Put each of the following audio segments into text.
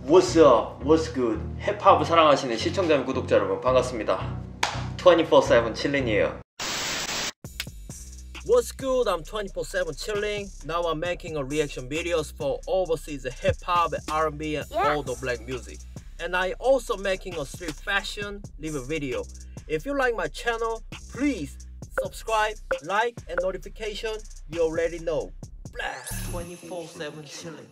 What's up? What's good? 힙합을 사랑하시는 시청자 및 구독자 여러분 반갑습니다. 24/7 칠린이에요. What's good? I'm 24/7 chilling. Now I'm making a reaction videos for overseas hip-hop, R&B and all the black music. And I also making a street fashion review video. If you like my channel, please subscribe, like and notification. You already know. 24/7 chilling.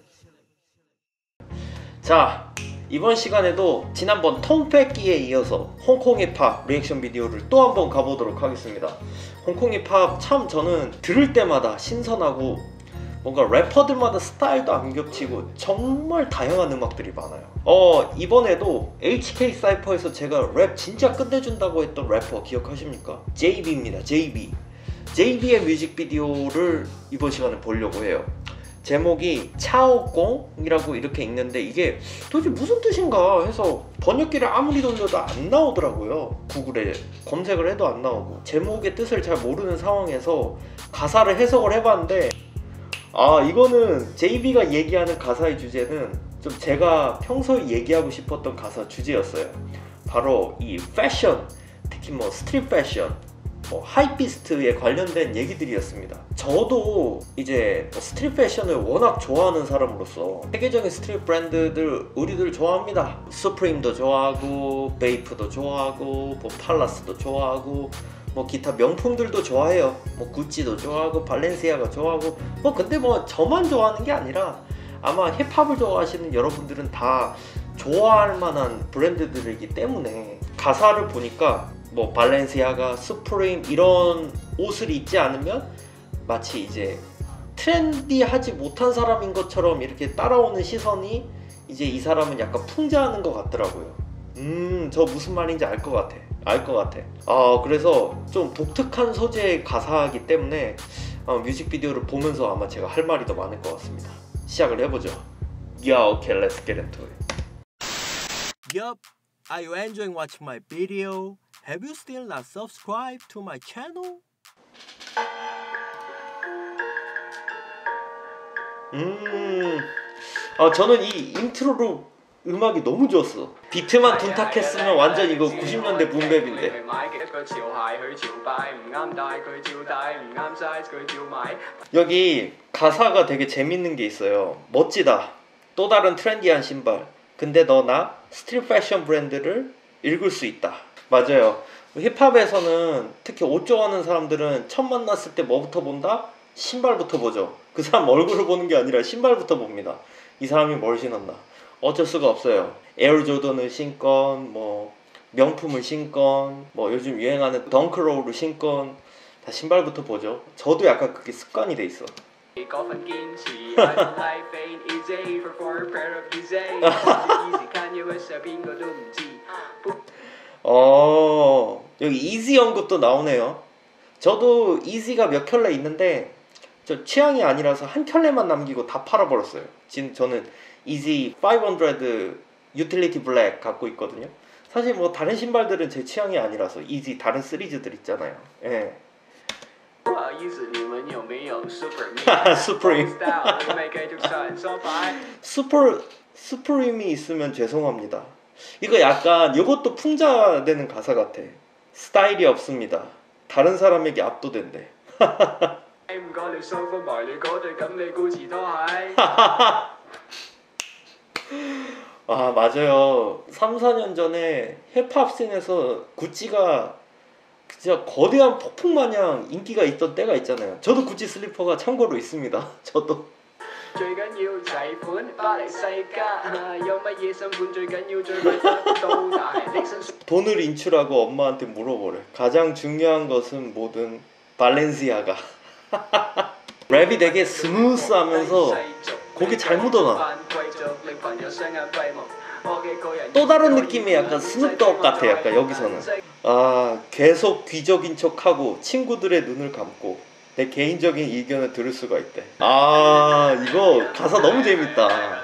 자, 이번 시간에도 지난번 톰 뺏기에 이어서 홍콩 힙합 리액션 비디오를 또 한번 가보도록 하겠습니다. 홍콩 힙합 참 저는 들을 때마다 신선하고 뭔가 래퍼들마다 스타일도 안 겹치고 정말 다양한 음악들이 많아요. 이번에도 HK 사이퍼에서 제가 랩 진짜 끝내준다고 했던 래퍼 기억하십니까? JB입니다. JB의 뮤직비디오를 이번 시간에 보려고 해요. 제목이 차오공이라고 이렇게 읽는데 이게 도대체 무슨 뜻인가 해서 번역기를 아무리 돌려도 안 나오더라고요. 구글에 검색을 해도 안 나오고 제목의 뜻을 잘 모르는 상황에서 가사를 해석을 해봤는데 이거는 JB가 얘기하는 가사의 주제는 좀 제가 평소에 얘기하고 싶었던 가사 주제였어요. 바로 이 패션, 특히 뭐 스트릿 패션, 하이피스트에 관련된 얘기들이었습니다. 저도 이제 스트릿 패션을 워낙 좋아하는 사람으로서 세계적인 스트릿 브랜드들 우리들 좋아합니다. 수프림도 좋아하고 베이프도 좋아하고 팔라스도 좋아하고 기타 명품들도 좋아해요. 구찌도 좋아하고 발렌시아가 좋아하고 근데 저만 좋아하는 게 아니라 아마 힙합을 좋아하시는 여러분들은 다 좋아할 만한 브랜드들이기 때문에 가사를 보니까 발렌시아가 수프림 이런 옷을 입지 않으면 마치 이제 트렌디하지 못한 사람인 것처럼 이렇게 따라오는 시선이 이제 이 사람은 약간 풍자하는 것 같더라고요. 저 무슨 말인지 알 것 같아. 그래서 좀 독특한 소재의 가사이기 때문에 뮤직비디오를 보면서 아마 제가 할 말이 더 많을 것 같습니다. 시작을 해보죠. Okay, let's get into it. Yup, are you enjoying watching my video? Have you still not subscribed to my channel? 저는 이 인트로로 음악이 너무 좋았어. 비트만 둔탁했으면 완전 이거 90년대 붐랩인데. 여기 가사가 되게 재밌는 게 있어요. 멋지다. 또 다른 트렌디한 신발. 근데 너 나 스트릿 패션 브랜드를 읽을 수 있다. 맞아요. 힙합에서는 특히 옷 좋아하는 사람들은 처음 만났을 때 뭐부터 본다? 신발부터 보죠. 그 사람 얼굴을 보는 게 아니라 신발부터 봅니다. 이 사람이 뭘 신었나. 어쩔 수가 없어요. 에어조던을 신건 명품을 신건 요즘 유행하는 덩크로우를 신건 다 신발부터 보죠. 저도 약간 그게 습관이 돼 있어. 여기 이지 언급도 나오네요. 저도 이지가 몇 켤레 있는데 저 취향이 아니라서 한 켤레만 남기고 다 팔아버렸어요. 지금 저는 이지 500 유틸리티 블랙 갖고 있거든요. 사실 다른 신발들은 제 취향이 아니라서 이지 다른 시리즈들 있잖아요. 예. 수프림. 수프림이 있으면 죄송합니다. 이거 약간 이것도 풍자되는 가사 같아. 스타일이 없습니다. 다른 사람에게 압도된대. 맞아요. 3, 4년 전에 힙합 씬에서 구찌가 진짜 거대한 폭풍 마냥 인기가 있던 때가 있잖아요. 저도 구찌 슬리퍼가 참고로 있습니다. 저도. 돈을 인출하고 엄마한테 물어보래. 가장 중요한 것은 뭐든 발렌시아가. 랩이 되게 스무스하면서 곡이 잘 묻어나. 또 다른 느낌의 약간 스눕독 같아. 약간 여기서는 계속 귀적인 척하고 친구들의 눈을 감고 내 개인적인 의견을 들을 수가 있대. 이거 가사 너무 재밌다.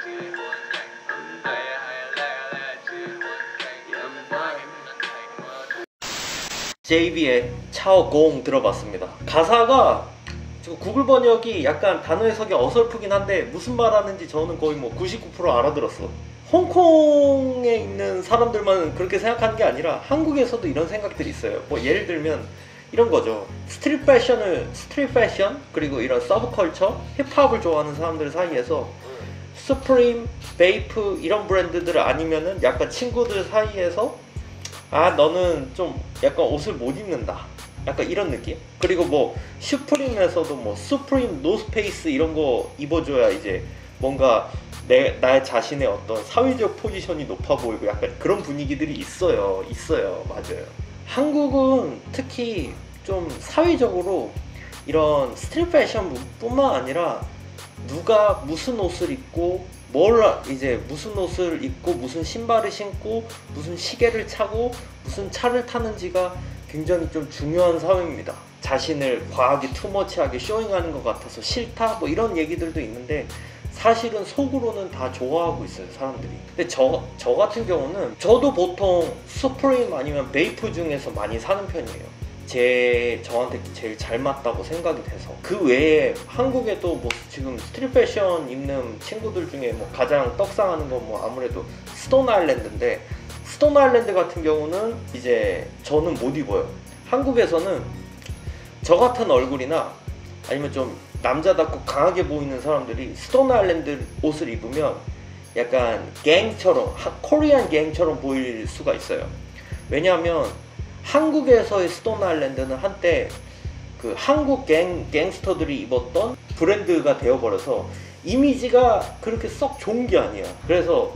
JB의 차오공 들어봤습니다. 가사가 구글 번역이 약간 단어 해석이 어설프긴 한데 무슨 말 하는지 저는 거의 99% 알아들었어. 홍콩에 있는 사람들만 그렇게 생각하는 게 아니라 한국에서도 이런 생각들이 있어요. 뭐 예를 들면 이런 거죠. 스트릿 패션 그리고 이런 서브컬처, 힙합을 좋아하는 사람들 사이에서 수프림, 베이프 이런 브랜드들 아니면은 약간 친구들 사이에서 아 너는 좀 약간 옷을 못 입는다, 약간 이런 느낌. 그리고 뭐 슈프림에서도 뭐 수프림, 노스페이스 이런 거 입어줘야 이제 뭔가 나의 자신의 어떤 사회적 포지션이 높아 보이고 약간 그런 분위기들이 있어요. 맞아요. 한국은 특히 좀 사회적으로 이런 스트릿 패션 뿐만 아니라 누가 무슨 옷을 입고 무슨 옷을 입고 무슨 신발을 신고 무슨 시계를 차고 무슨 차를 타는지가 굉장히 좀 중요한 사회입니다. 자신을 과하게 투머치하게 쇼잉하는 것 같아서 싫다 뭐 이런 얘기들도 있는데 사실은 속으로는 다 좋아하고 있어요, 사람들이. 근데 저 같은 경우는 저도 보통 수프림 아니면 베이프 중에서 많이 사는 편이에요. 저한테 제일 잘 맞다고 생각이 돼서. 그 외에 한국에도 뭐 지금 스트릿 패션 입는 친구들 중에 뭐 가장 떡상하는 건 뭐 아무래도 스톤 아일랜드인데, 스톤 아일랜드 같은 경우는 이제 저는 못 입어요. 한국에서는 저 같은 얼굴이나 아니면 좀 남자답고 강하게 보이는 사람들이 스톤 아일랜드 옷을 입으면 약간 갱처럼, 코리안 갱처럼 보일 수가 있어요. 왜냐하면 한국에서의 스톤 아일랜드는 한때 그 한국 갱스터들이 입었던 브랜드가 되어버려서 이미지가 그렇게 썩 좋은 게 아니야. 그래서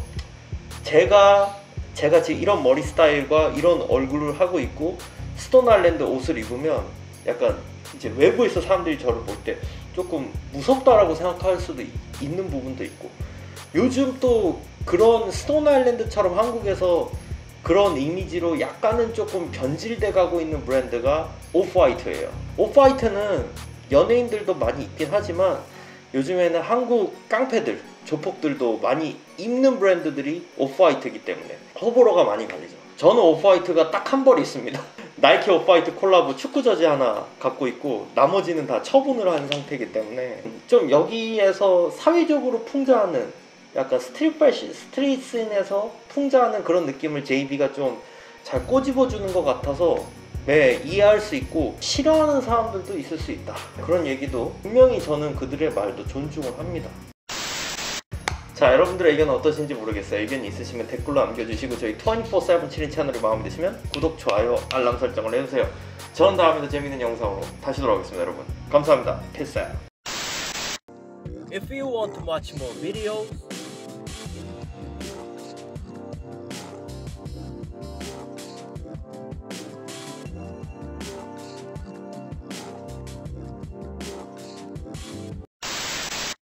제가 지금 이런 머리 스타일과 이런 얼굴을 하고 있고 스톤 아일랜드 옷을 입으면 약간 이제 외부에서 사람들이 저를 볼 때 조금 무섭다라고 생각할 수도 있는 부분도 있고, 요즘 또 그런 스톤 아일랜드처럼 한국에서 그런 이미지로 약간은 조금 변질돼 가고 있는 브랜드가 오프화이트예요. 오프화이트는 연예인들도 많이 입긴 하지만 요즘에는 한국 깡패들, 조폭들도 많이 입는 브랜드들이 오프화이트이기 때문에 호불호가 많이 갈리죠. 저는 오프화이트가 딱 한 벌이 있습니다. 나이키 오프화이트 콜라보 축구 저지 하나 갖고 있고 나머지는 다 처분을 한 상태이기 때문에 좀 여기에서 사회적으로 풍자하는 약간 스트릿 씬에서 풍자하는 그런 느낌을 JB가 좀 잘 꼬집어주는 것 같아서 네, 이해할 수 있고 싫어하는 사람들도 있을 수 있다, 그런 얘기도 분명히 저는 그들의 말도 존중을 합니다. 자, 여러분들의 의견은 어떠신지 모르겠어요. 의견이 있으시면 댓글로 남겨주시고 저희 24/7 7인 채널이 마음에 드시면 구독, 좋아요, 알람 설정을 해주세요. 저는 다음에 더 재밌는 영상으로 다시 돌아오겠습니다. 여러분 감사합니다. Peace out. If you want to watch more videos